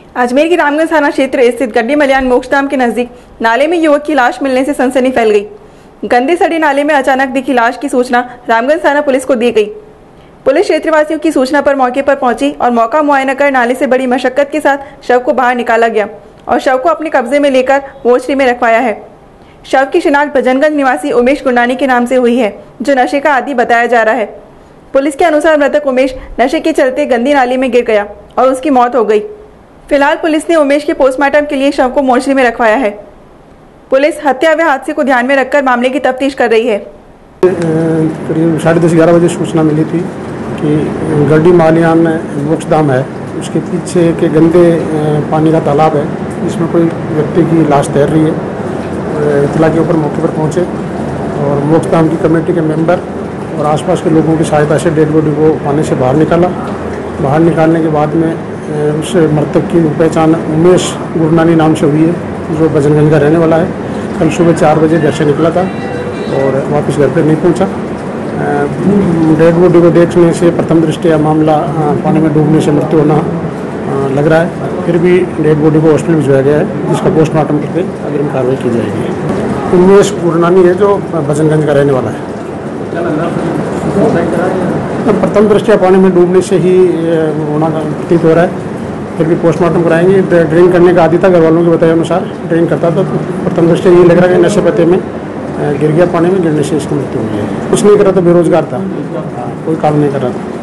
अजमेर के रामगंज थाना क्षेत्र स्थित गड्डी मलियान मोक्षधाम के नजदीक नाले में युवक की लाश मिलने से सनसनी फैल गई। गंदे सड़े नाले में अचानक दिखी लाश की सूचना रामगंज थाना पुलिस को दी गई। पुलिस क्षेत्रवासियों की सूचना पर मौके पर पहुंची और मौका मुआयना कर नाले से बड़ी मशक्कत के साथ शव को बाहर निकाला गया और शव को अपने कब्जे में लेकर मोर्चरी में रखवाया है। शव की शिनाख्त भजनगंज निवासी उमेश गुरनानी के नाम से हुई है, जो नशे का आदी बताया जा रहा है। पुलिस के अनुसार मृतक उमेश नशे के चलते गंदी नाली में गिर गया और उसकी मौत हो गई। फिलहाल पुलिस ने उमेश के पोस्टमार्टम के लिए शव को मोर्चरी में रखवाया है। पुलिस हत्या व हादसे को ध्यान में रखकर मामले की तफ्तीश कर रही है। करीब 10:30-11 बजे सूचना मिली थी कि गड्डी मलियान मोक्षधाम है, उसके पीछे के गंदे पानी का तालाब है, जिसमें कोई व्यक्ति की लाश तैर रही है। इतला के ऊपर मौके पर पहुंचे और मोक्षधाम की कमेटी के मेंबर और आसपास के लोगों की सहायता से डेड बॉडी को पानी से बाहर निकाला। बाहर निकालने के बाद में उस मृतक की पहचान उमेश गुरनानी नाम से हुई है, जो भजनगंज का रहने वाला है। कल सुबह 4 बजे घर से निकला था और वापस घर पर नहीं पहुंचा। डेड बॉडी को देखने से प्रथम दृष्टया मामला पानी में डूबने से मृत्यु होना लग रहा है। फिर भी डेड बॉडी को हॉस्पिटल भिजवाया गया है, जिसका पोस्टमार्टम करके अग्रिम कार्रवाई की जाएगी। उमेश गुरनानी है, जो भजनगंज का रहने वाला है। प्रथम दृष्टया पानी में डूबने से ही होना प्रतीत हो रहा है। फिर भी पोस्टमार्टम कराएंगे। ड्रिंक करने का आदी था, घर वालों के बताए अनुसार ड्रिंक करता था, तो प्रथम दृष्टया ये लग रहा है कि नशे पते में गिर गया, पानी में गिरने से इसकी मृत्यु हुई है। कुछ नहीं कर रहा था, बेरोजगार था, कोई काम नहीं कर रहा था।